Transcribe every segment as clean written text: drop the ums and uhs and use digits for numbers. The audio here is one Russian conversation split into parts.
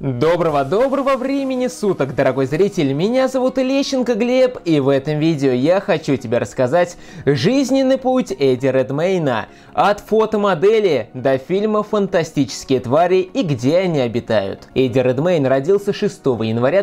Доброго времени суток, дорогой зритель, меня зовут Лещенко Глеб, и в этом видео я хочу тебе рассказать жизненный путь Эдди Редмейна, от фотомодели до фильма «Фантастические твари и где они обитают». Эдди Редмейн родился 6 января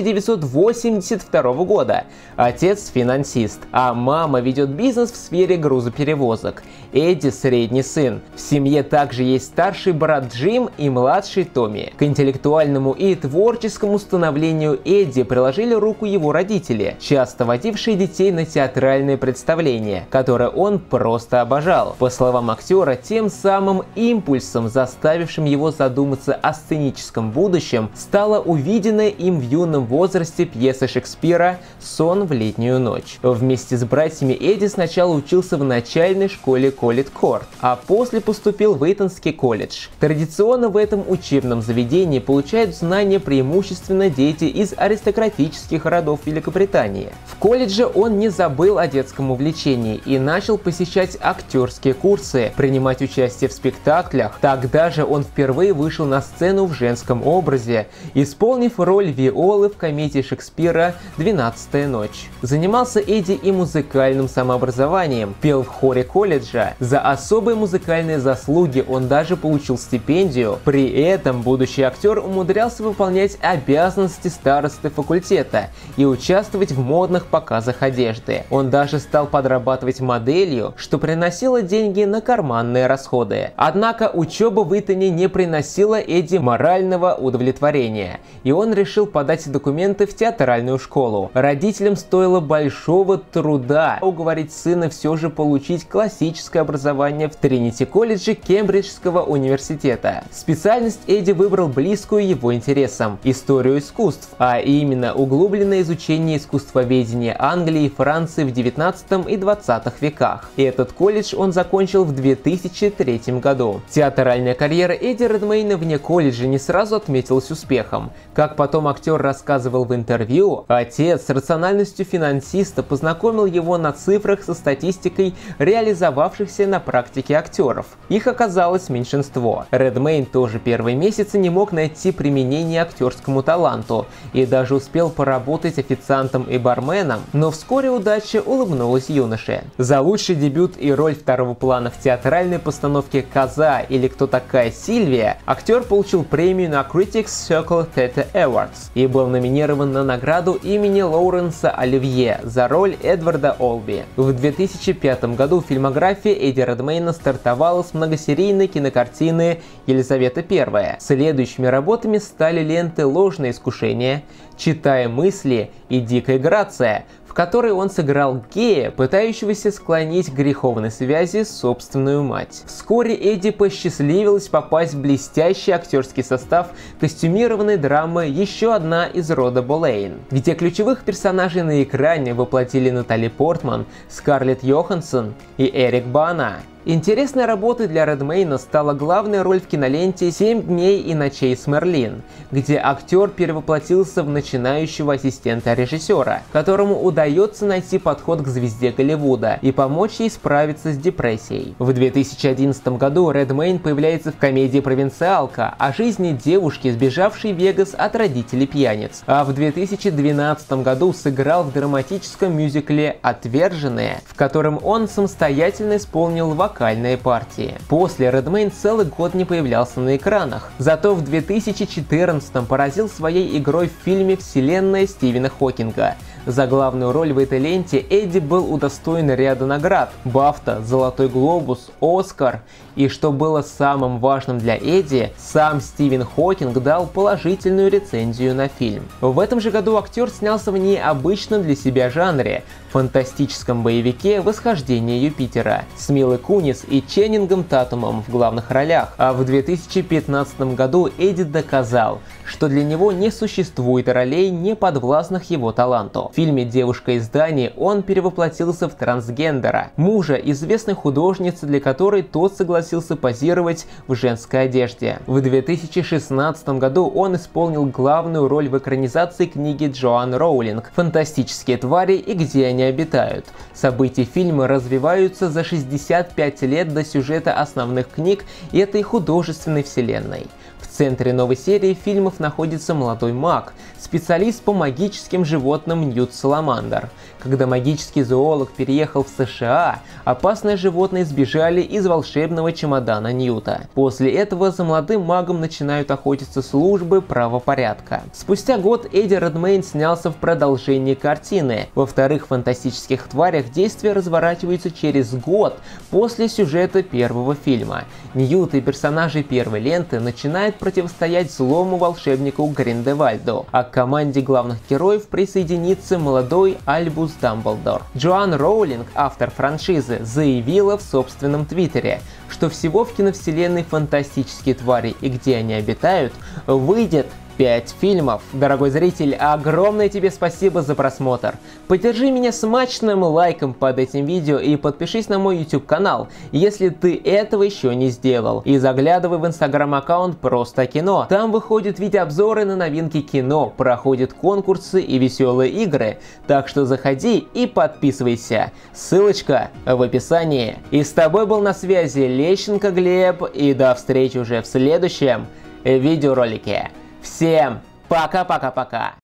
1982 года, отец финансист, а мама ведет бизнес в сфере грузоперевозок. Эдди средний сын. В семье также есть старший брат Джим и младший Томми. К интеллектуальному и творческому становлению Эдди приложили руку его родители, часто водившие детей на театральные представления, которые он просто обожал. По словам актера, тем самым импульсом, заставившим его задуматься о сценическом будущем, стала увиденная им в юном возрасте пьеса Шекспира «Сон в летнюю ночь». Вместе с братьями Эдди сначала учился в начальной школе Колледж-Корт, а после поступил в Итонский колледж. Традиционно в этом учебном заведении получают знания преимущественно дети из аристократических родов Великобритании. В колледже он не забыл о детском увлечении и начал посещать актерские курсы, принимать участие в спектаклях. Тогда же он впервые вышел на сцену в женском образе, исполнив роль Виолы в комедии Шекспира «Двенадцатая ночь». Занимался Эдди и музыкальным самообразованием, пел в хоре колледжа. За особые музыкальные заслуги он даже получил стипендию. При этом будущий актер умудрялся выполнять обязанности старосты факультета и участвовать в модных показах одежды. Он даже стал подрабатывать моделью, что приносило деньги на карманные расходы. Однако учеба в Итоне не приносила Эдди морального удовлетворения, и он решил подать документы в театральную школу. Родителям стоило большого труда уговорить сына все же получить классическое образование в Тринити-колледже Кембриджского университета. Специальность Эдди выбрал близкую его интересам – историю искусств, а именно углубленное изучение искусствоведения Англии и Франции в 19 и 20 веках. И этот колледж он закончил в 2003 году. Театральная карьера Эдди Редмейна вне колледжа не сразу отметилась успехом. Как потом актер рассказывал в интервью, отец с рациональностью финансиста познакомил его на цифрах со статистикой реализовавшихся на практике актеров. Их оказалось меньшинство. Редмейн тоже первые месяцы не мог найти применение актерскому таланту и даже успел поработать официантом и барменом, но вскоре удача улыбнулась юноше. За лучший дебют и роль второго плана в театральной постановке «Коза» или «Кто такая Сильвия» актер получил премию на Critics Circle Theatre Awards и был номинирован на награду имени Лоуренса Оливье за роль Эдварда Олби. В 2005 году фильмография Эдди Редмейна стартовала с многосерийной кинокартины «Елизавета I». Следующими работами стали ленты «Ложное искушение», «Читая мысли» и «Дикая грация», в которой он сыграл гея, пытающегося склонить к греховной связи собственную мать. Вскоре Эдди посчастливилось попасть в блестящий актерский состав костюмированной драмы «Еще одна из рода Болейн», где ключевых персонажей на экране воплотили Натали Портман, Скарлетт Йоханссон и Эрик Бана. Интересной работой для Редмейна стала главная роль в киноленте «7 дней и ночей с Мерлин», где актер перевоплотился в начинающего ассистента режиссера, которому удается найти подход к звезде Голливуда и помочь ей справиться с депрессией. В 2011 году Редмейн появляется в комедии «Провинциалка» о жизни девушки, сбежавшей в Вегас от родителей пьяниц, а в 2012 году сыграл в драматическом мюзикле «Отверженные», в котором он самостоятельно исполнил вокальные партии. После Редмейн целый год не появлялся на экранах, зато в 2014 поразил своей игрой в фильме «Вселенная» Стивена Хокинга. За главную роль в этой ленте Эдди был удостоен ряда наград – BAFTA, Золотой глобус, Оскар. И что было самым важным для Эдди, сам Стивен Хокинг дал положительную рецензию на фильм. В этом же году актер снялся в необычном для себя жанре – фантастическом боевике «Восхождение Юпитера» с Милой Кунис и Ченнингом Татумом в главных ролях. А в 2015 году Эдди доказал, что для него не существует ролей, не подвластных его таланту. В фильме «Девушка из Дании» он перевоплотился в трансгендера, мужа известной художницы, для которой тот согласился позировать в женской одежде. В 2016 году он исполнил главную роль в экранизации книги Джоан Роулинг «Фантастические твари и где они обитают». События фильма развиваются за 65 лет до сюжета основных книг этой художественной вселенной. В центре новой серии фильмов находится молодой маг, специалист по магическим животным Ньют Саламандр. Когда магический зоолог переехал в США, опасные животные сбежали из волшебного чемодана Ньюта. После этого за молодым магом начинают охотиться службы правопорядка. Спустя год Эдди Редмейн снялся в продолжении картины. Во вторых фантастических тварях действие разворачивается через год после сюжета первого фильма. Ньют и персонажи первой ленты начинают противостоять злому волшебнику Гриндевальду, а к команде главных героев присоединится молодой Альбус Дамблдор. Джоан Роулинг, автор франшизы, заявила в собственном твиттере, что всего в киновселенной «Фантастические твари и где они обитают» выйдет 5 фильмов. Дорогой зритель, огромное тебе спасибо за просмотр. Поддержи меня смачным лайком под этим видео и подпишись на мой YouTube канал, если ты этого еще не сделал. И заглядывай в Instagram аккаунт Просто Кино. Там выходят видеообзоры на новинки кино, проходят конкурсы и веселые игры. Так что заходи и подписывайся. Ссылочка в описании. И с тобой был на связи Лещенко Глеб, и до встречи уже в следующем видеоролике. Всем пока-пока-пока!